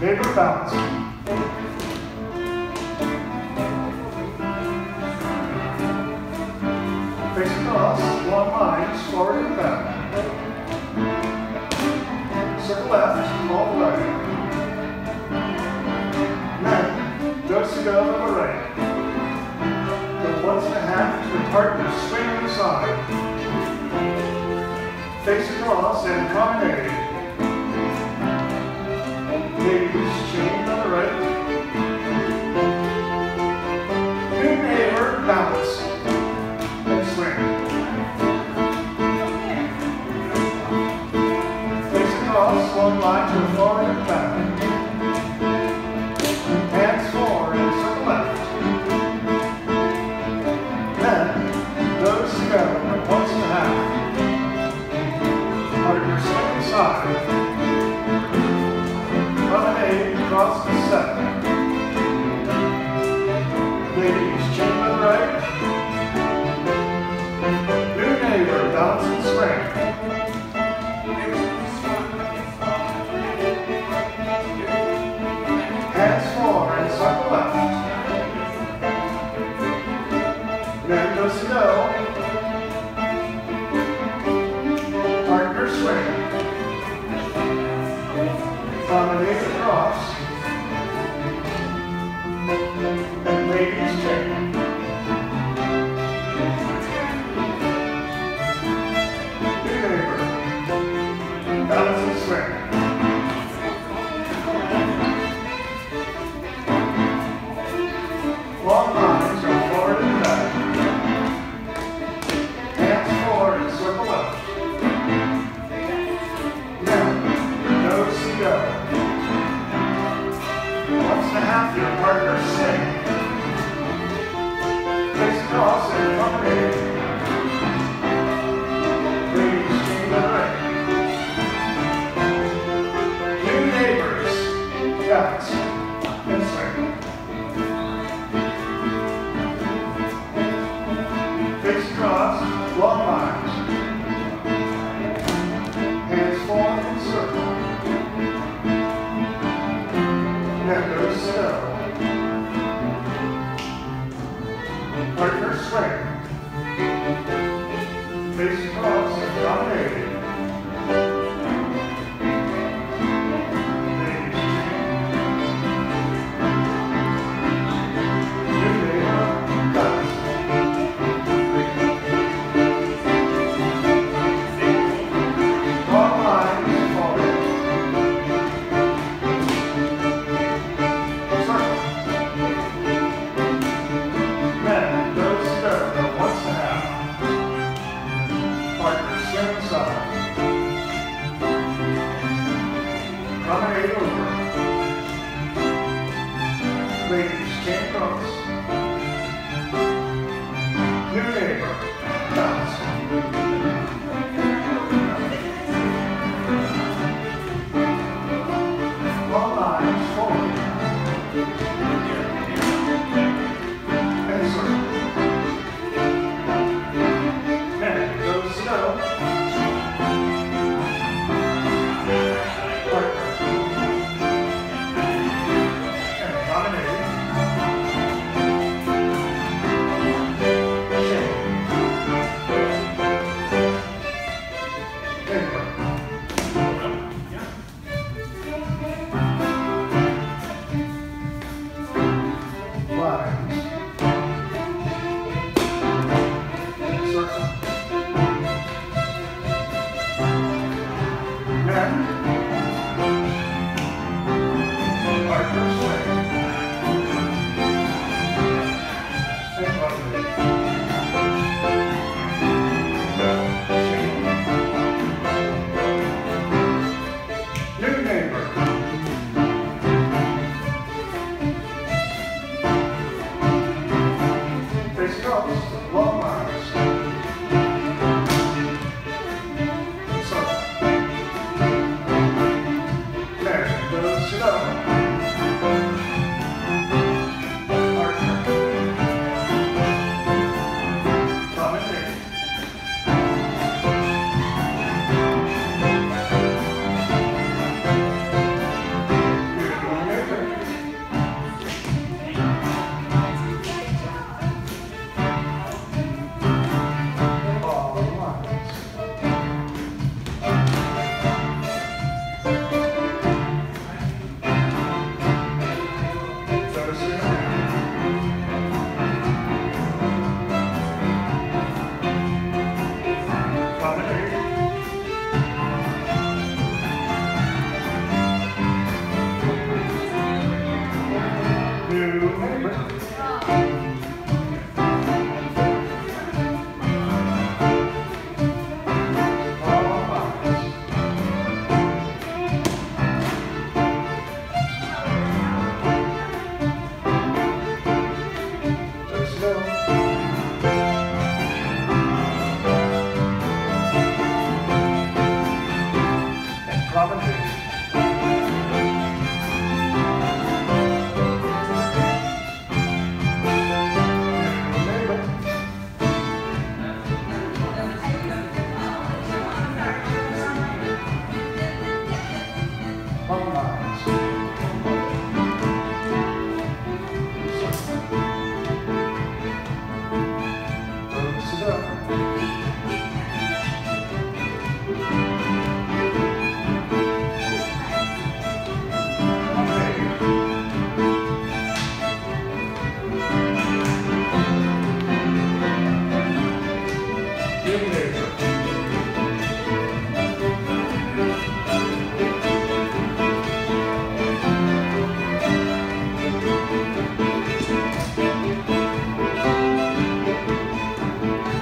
Neighbor bounce. Face across, long lines, forward and back. Circle left, all the right. Then, do-si-do on the right. Go 1.5 to your partner, swing on the side. Face across and promenade. Ladies, chain on the right. New neighbor, bounce. And swing. Face across, long line to the forward and back. Hands forward and circle left. Then, those together, 1.5. Partner swing side. Promenade across the set. Ladies, chain on the right. New neighbor, bounce and swing. Hands forward and circle left. Then do-si-do. Partner swing. Promenade across. And ladies chain. New neighbor. Balance and swing. Long lines go forward and back. Hands forward and circle left. Now, do-si-do. 1.5 your partner swing. Face across and promenade. Ladies, chain on the right. New neighbors, bounce and swing. Face across, long lines. Hands forward and circle. Now do-si-do. Partner swing. Face across and promenade. Ladies chain. New neighbor, bounce. Long lines forward. Circle. Then do-si-do, 1.5. Partner swing side. Promenade over. Ladies, chain cross. New neighbor, bounce. Long lines forward. And circle. And do-si-do. Partner. And promenade. Chain.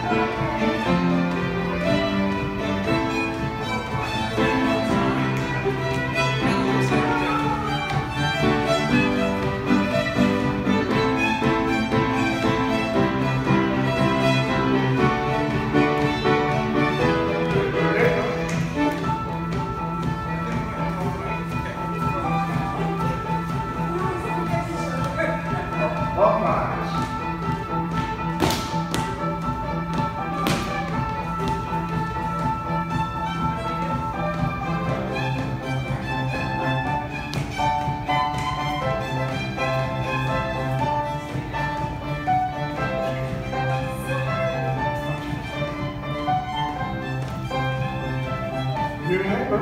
New neighbor.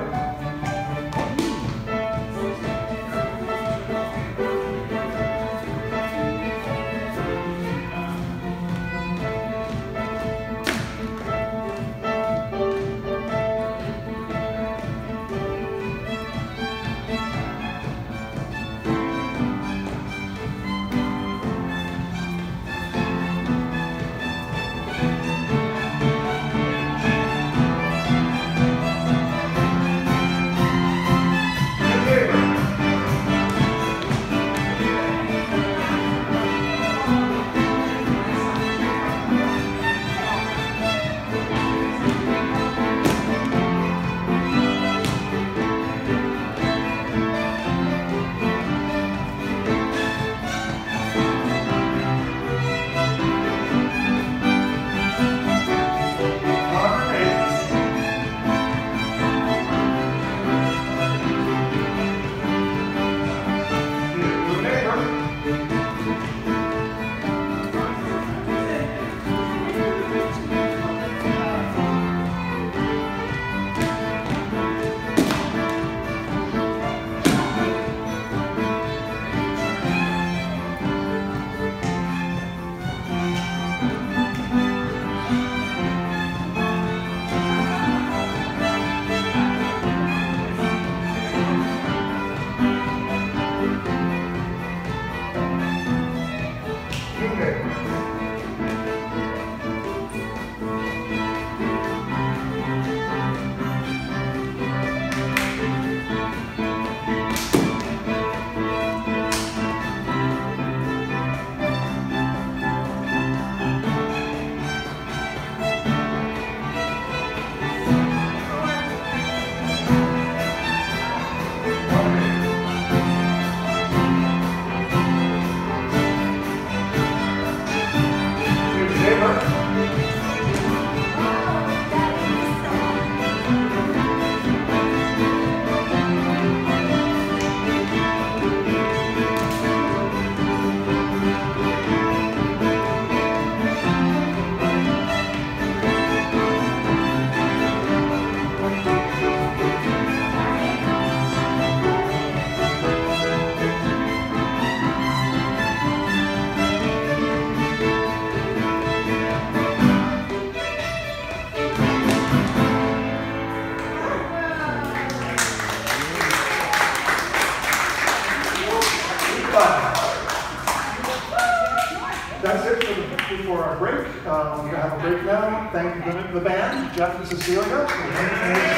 That's it for our break. We're going to have a break now. Thank you to the band, Jeff and Cecilia.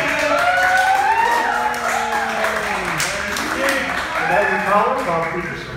And Maggie Collins, Bob Peterson.